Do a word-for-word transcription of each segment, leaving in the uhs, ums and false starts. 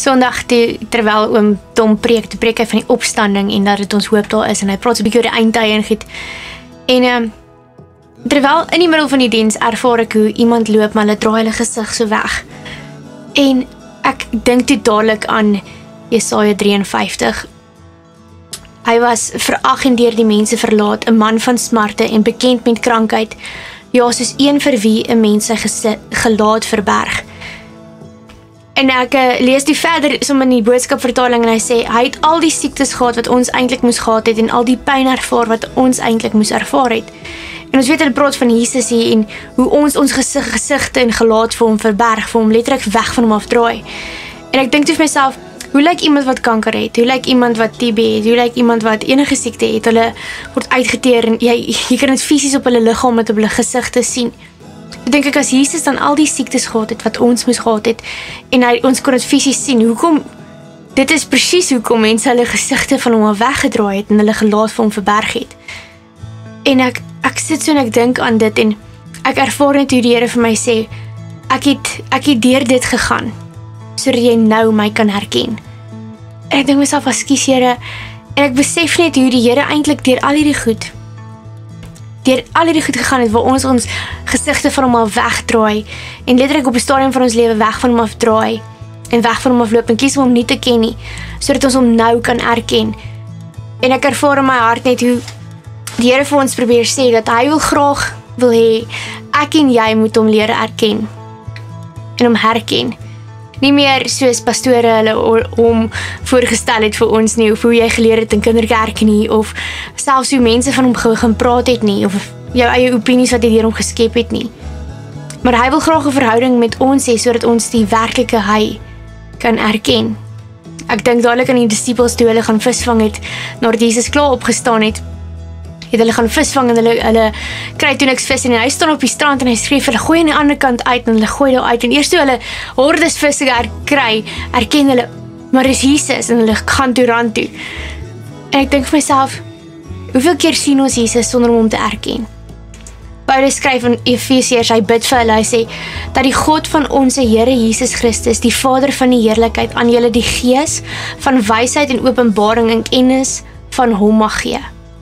Sondag toe, terwyl oom Tom preek, toe preek hy van die opstanding en dat dit ons hoop daar is en hy praat so 'n bietjie oor die eindtye en goed. En um, terwyl in die middel van die diens ervaar ek hoe iemand loop, maar hulle draai hulle gesig so weg. En ek dink toe dadelik aan Jesaja drie en vyftig. Hy was verag en deur die mense verlaat, 'n man van smarte en bekend met krankheid, ja, soos een vir wie 'n mens sy gelaat verberg. En ek uh, lees die verder som in die boodskapvertaling en hy sê, hy het al die siektes gehad wat ons eintlik moes gehad het en al die pyn ervaar wat ons eintlik moes ervaar het. En ons weet hulle praat van Jesus hier en hoe ons ons gesig, gesigte en gelaat vir hom verberg, vir hom letterlik weg van hom afdraai. En ek dink toe vir myself, hoe lyk iemand wat kanker het? Hoe lyk iemand wat T B het? Hoe lyk iemand wat enige siekte het? Hulle word uitgeteer en jy, jy kan dit fisies op hulle liggaam met op hulle gesigte sien. Ek dink ek as Jesus dan al die siektes gehad het wat ons moes gehad het en hy ons kon dit fisies sien, hoekom, dit is presies hoekom mense hulle gesigte van hom al weggedraai het en hulle gelaat vir hom verberg het. En ek, ek sit so en ek dink aan dit en ek ervaar net hoe die Here vir my sê, ek het, ek het deur dit gegaan, sodat jy nou my kan herken. En ek dink myself, ekskuus Here, en ek besef net hoe die Here eintlik deur al hierdie goed, deur al hierdie goed gegaan het, waar ons ons gesigte van hom al wegdraai, en letterlik op 'n stadium van ons lewe weg van hom afdraai, en weg van hom afloop, en kies om hom nie te ken nie, sodat ons hom nou kan erken. En ek ervaar in my hart net hoe die Here vir ons probeer sê, dat hy wil graag wil hê, ek en jy moet hom leer erken, en hom herken. Nie meer soos pastore hulle hom voorgestel het vir ons nie, of hoe jy geleer het in kinderkerk nie, of selfs hoe mense van hom gaan praat het nie, of jou eie opinies wat hy deur hom geskep het nie. Maar hy wil graag 'n verhouding met ons hê, sodat ons die werklike hy kan erken. Ek dink dadelik aan die disippels toe hulle gaan visvang het, nadat Jesus klaar opgestaan het, het hulle gaan visvang en hulle, hulle kry toe niks vis en hy staan op die strand en hy skryf, hulle gooi aan die ander kant uit en hulle gooi daar uit en eers toe hulle hordes visse kry, erken hulle, maar dis Jesus en hulle gaan toe rand toe. En ek dink vir myself, hoeveel keer sien ons Jesus sonder om hom te erken? Paulus skryf in Efesiërs, hy bid vir hulle, hy sê, dat die God van ons Here Jesus Christus, die Vader van die heerlikheid, aan julle die gees van wysheid en openbaring en kennis van hom mag gee.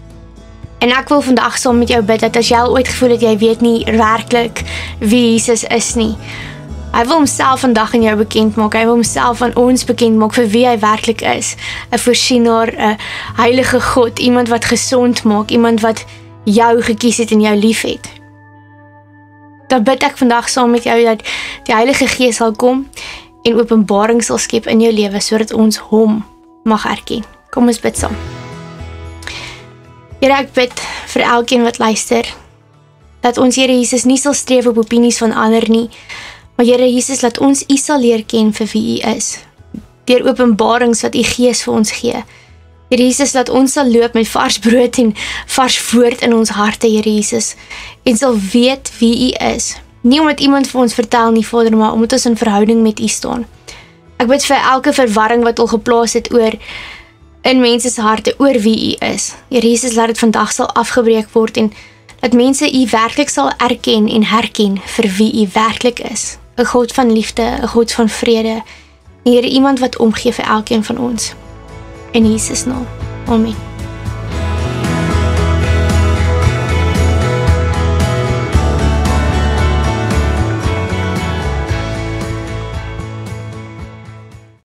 En ek wil vandag saam met jou bid, dat as jy al ooit gevoel het, jy weet nie werklik wie Jesus is nie, hy wil homself vandag aan jou bekend maak, hy wil homself aan ons bekend maak vir wie hy werklik is, 'n voorsienaar, 'n heilige God, iemand wat gesond maak, iemand wat jou gekies het en jou lief het. Dan bid ek vandag saam met jou, dat die Heilige Gees sal kom, en openbaring sal skep in jou lewe, sodat ons hom mag erken. Kom ons bid saam. Here, ek bid vir elkeen wat luister, dat ons Here Jesus nie sal streef op opinies van ander nie, maar Here Jesus, laat ons U sal leer ken vir wie U is, deur openbarings wat U Gees vir ons gee. Here Jesus, laat ons sal loop met vars brood en vars woord in ons harte, Here Jesus, en sal weet wie U is. Nie omdat iemand vir ons vertel nie, Vader, maar omdat ons in verhouding met U staan. Ek bid vir elke verwarring wat al geplaas het oor in mense se harte oor wie U is. Here Jesus, laat dit vandag sal afgebreek word en dat mense U werklik sal erken en herken vir wie U werklik is. 'n God van liefde, 'n God van vrede. Here, iemand wat omgee vir elkeen van ons. In Jesus naam. Amen.